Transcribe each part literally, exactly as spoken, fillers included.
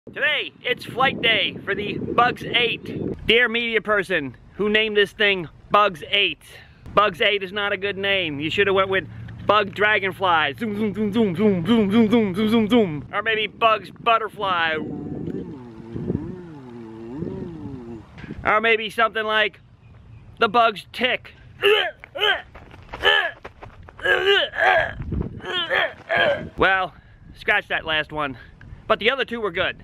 Today, it's flight day for the Bugs eight. Dear media person who named this thing Bugs eight. Bugs eight is not a good name. You should have went with Bug Dragonfly. Zoom, zoom, zoom, zoom, zoom, zoom, zoom, zoom, zoom, zoom, zoom. Or maybe Bugs Butterfly. Or maybe something like the Bugs Tick. Well, scratch that last one. But the other two were good.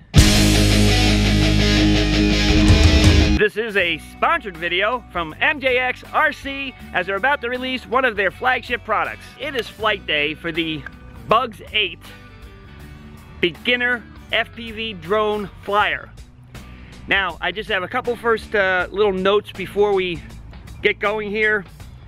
This is a sponsored video from M J X R C as they're about to release one of their flagship products. It is flight day for the Bugs eight Beginner F P V Drone Flyer. Now, I just have a couple first uh, little notes before we get going here.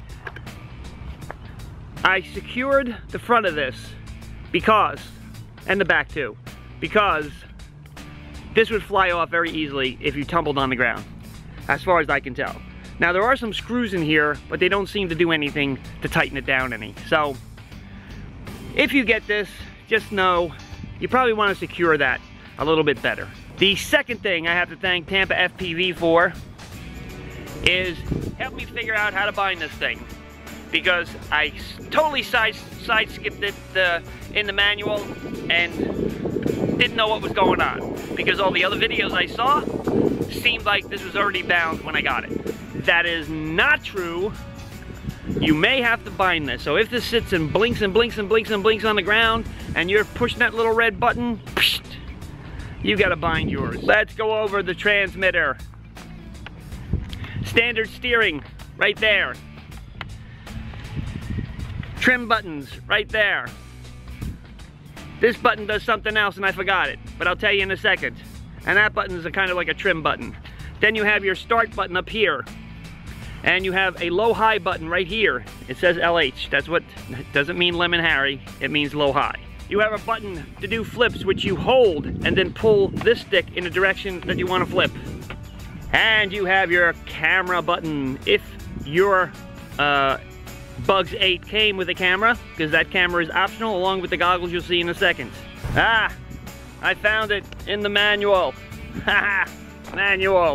I secured the front of this because, and the back too, because this would fly off very easily if you tumbled on the ground, as far as I can tell. Now there are some screws in here, but they don't seem to do anything to tighten it down any. So if you get this, just know you probably want to secure that a little bit better. The second thing I have to thank Tampa F P V for is help me figure out how to bind this thing, because I totally side, side skipped it uh, in the manual and didn't know what was going on, because all the other videos I saw seemed like this was already bound when I got it. That is not true. You may have to bind this. So if this sits and blinks and blinks and blinks and blinks on the ground and you're pushing that little red button, psh, you gotta bind yours. Let's go over the transmitter. Standard steering, right there. Trim buttons, right there. This button does something else and I forgot it, but I'll tell you in a second. And that button is a kind of like a trim button. Then you have your start button up here. And you have a low-high button right here. It says L H. That's what, it doesn't mean Lemon Harry, it means low-high. You have a button to do flips, which you hold and then pull this stick in the direction that you want to flip. And you have your camera button. If your uh, Bugs eight came with a camera, because that camera is optional along with the goggles you'll see in a second. Ah, I found it in the manual. Haha, manual.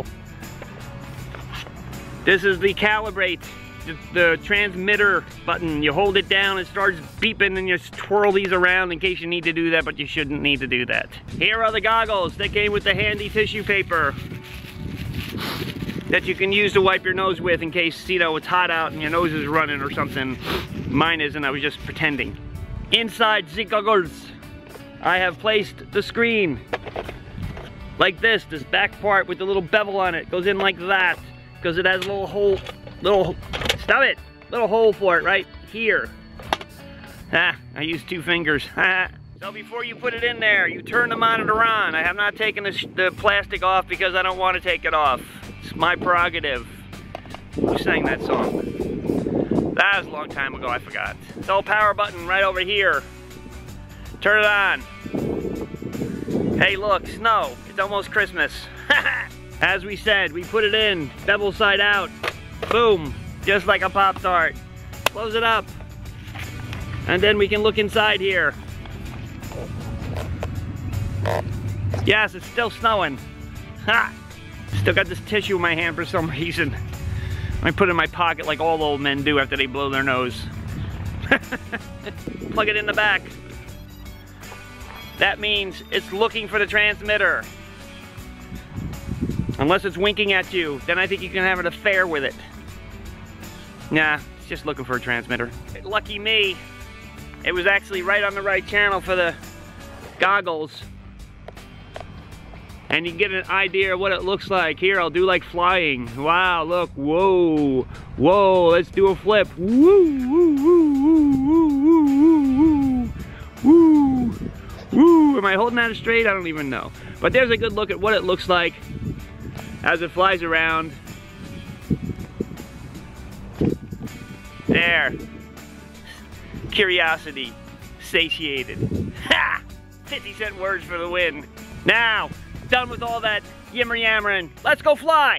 This is the calibrate, the, the transmitter button. You hold it down, it starts beeping, and you twirl these around in case you need to do that, but you shouldn't need to do that. Here are the goggles. They came with the handy tissue paper that you can use to wipe your nose with in case, you know, it's hot out and your nose is running or something. Mine isn't, I was just pretending. Inside the goggles, I have placed the screen like this. This back part with the little bevel on it goes in like that, because it has a little hole, little, stop it, little hole for it right here. Ah, I used two fingers. So before you put it in there, you turn the monitor on. I have not taken the, the plastic off because I don't want to take it off. It's my prerogative. Who sang that song? That was a long time ago, I forgot. The old power button right over here. Turn it on. Hey look, snow. It's almost Christmas. As we said, we put it in, bevel side out. Boom, just like a Pop-Tart. Close it up. And then we can look inside here. Yes, it's still snowing. Ha! Still got this tissue in my hand for some reason. I put it in my pocket like all old men do after they blow their nose. Plug it in the back. That means it's looking for the transmitter. Unless it's winking at you, then I think you can have an affair with it. Nah, it's just looking for a transmitter. Lucky me, it was actually right on the right channel for the goggles. And you can get an idea of what it looks like. Here, I'll do like flying. Wow, look, whoa, whoa, let's do a flip. Woo, woo, woo, woo, woo, woo, woo, woo. Am I holding that straight? I don't even know. But there's a good look at what it looks like as it flies around. There. Curiosity satiated. Ha! fifty cent words for the win. Now, done with all that yammer yammering. Let's go fly!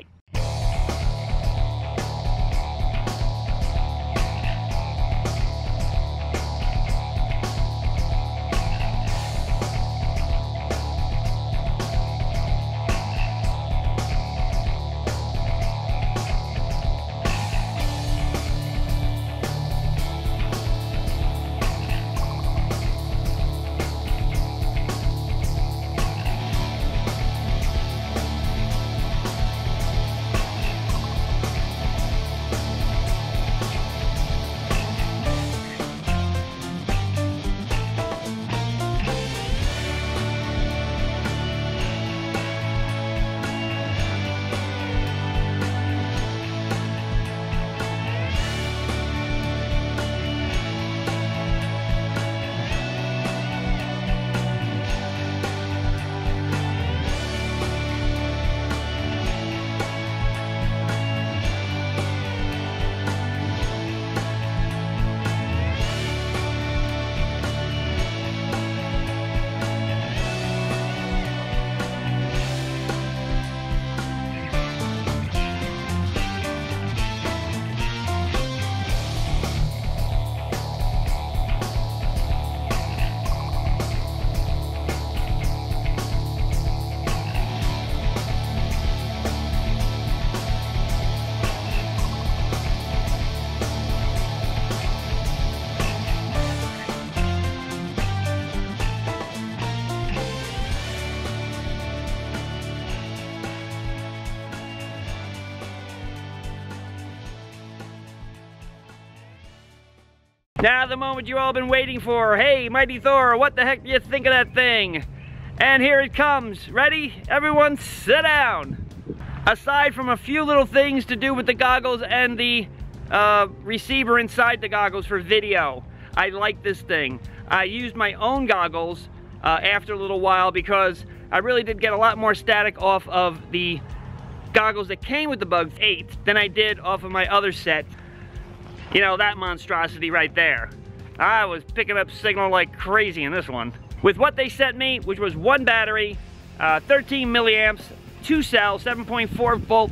Now the moment you all been waiting for. Hey, Mighty Thor, what the heck do you think of that thing? And here it comes. Ready? Everyone sit down. Aside from a few little things to do with the goggles and the uh, receiver inside the goggles for video, I like this thing. I used my own goggles uh, after a little while because I really did get a lot more static off of the goggles that came with the Bugs eight than I did off of my other set. You know, that monstrosity right there. I was picking up signal like crazy in this one. With what they sent me, which was one battery, uh, thirteen milliamps, two cells, seven point four volt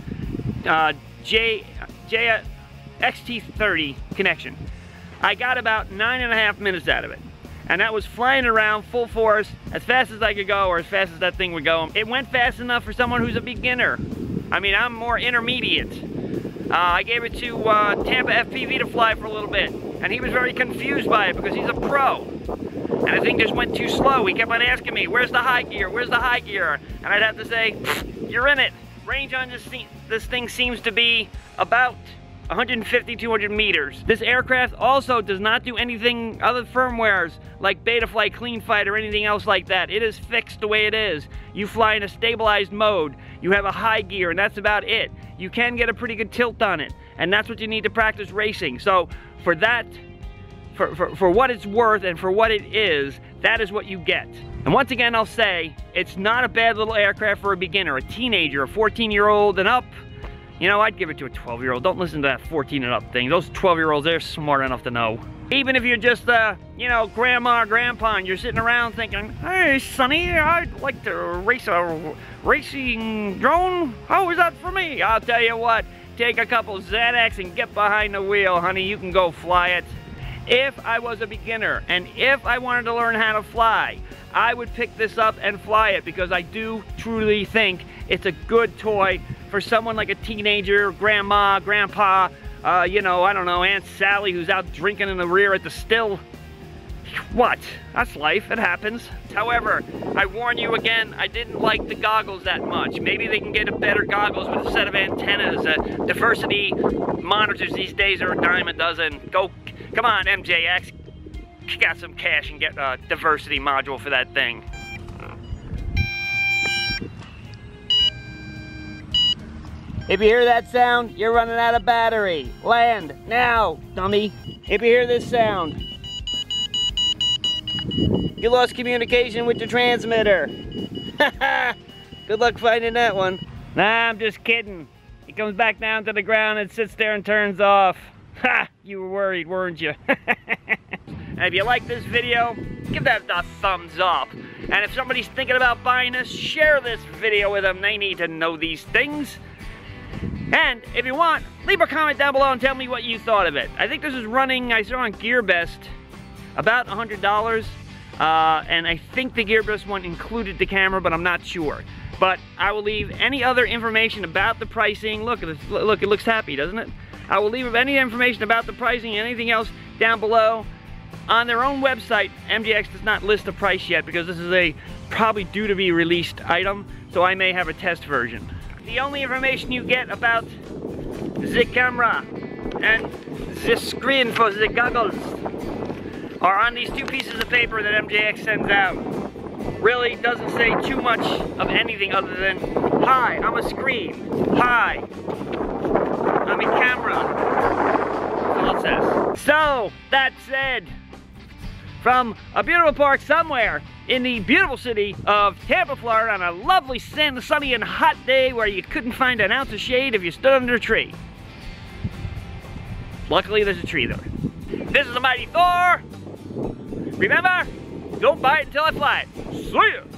uh, J, J, X T thirty connection, I got about nine and a half minutes out of it. And that was flying around full force, as fast as I could go, or as fast as that thing would go. It went fast enough for someone who's a beginner. I mean, I'm more intermediate. Uh, I gave it to uh, Tampa F P V to fly for a little bit, and he was very confused by it because he's a pro. And the thing just went too slow. He kept on asking me, where's the high gear, where's the high gear? And I'd have to say, you're in it. Range on this, this thing seems to be about one fifty, two hundred meters. This aircraft also does not do anything other firmwares like Betaflight, CleanFlight, or anything else like that. It is fixed the way it is. You fly in a stabilized mode. You have a high gear, and that's about it. You can get a pretty good tilt on it, and that's what you need to practice racing. So for that, for, for, for what it's worth and for what it is, that is what you get. And once again, I'll say, it's not a bad little aircraft for a beginner, a teenager, a fourteen year old and up. You know, I'd give it to a twelve year old. Don't listen to that fourteen and up thing. Those twelve year olds, they're smart enough to know. Even if you're just, uh, you know, grandma or grandpa, and you're sitting around thinking, hey, Sonny, I'd like to race a racing drone. How is that for me? I'll tell you what, take a couple Xanax and get behind the wheel, honey. You can go fly it. If I was a beginner, and if I wanted to learn how to fly, I would pick this up and fly it, because I do truly think it's a good toy for someone like a teenager, grandma, grandpa, uh, you know, I don't know, Aunt Sally who's out drinking in the rear at the still. What? That's life, it happens. However, I warn you again, I didn't like the goggles that much. Maybe they can get a better goggles with a set of antennas. Uh, diversity monitors these days are a dime a dozen. Go, come on, M J X. Kick out some cash and get a diversity module for that thing. If you hear that sound, you're running out of battery. Land, now, dummy. If you hear this sound, you lost communication with your transmitter. Good luck finding that one. Nah, I'm just kidding. It comes back down to the ground and sits there and turns off. Ha! You were worried, weren't you? And if you like this video, give that a thumbs up. And if somebody's thinking about buying this, share this video with them. They need to know these things. And if you want, leave a comment down below and tell me what you thought of it. I think this is running, I saw on GearBest, about one hundred dollars. Uh, and I think the GearBest one included the camera, but I'm not sure. But I will leave any other information about the pricing. Look at this, look, it looks happy, doesn't it? I will leave any information about the pricing and anything else down below. On their own website, M J X does not list the price yet because this is a probably due to be released item, so I may have a test version. The only information you get about the camera and the screen for the goggles are on these two pieces of paper that M J X sends out. Really doesn't say too much of anything other than, hi, I'm a screen. Hi, I'm a camera. That's all it says. So, that said, from a beautiful park somewhere in the beautiful city of Tampa, Florida, on a lovely, sunny and hot day where you couldn't find an ounce of shade if you stood under a tree. Luckily, there's a tree there. This is the Mighty Thor. Remember, don't buy it until I fly it. See ya!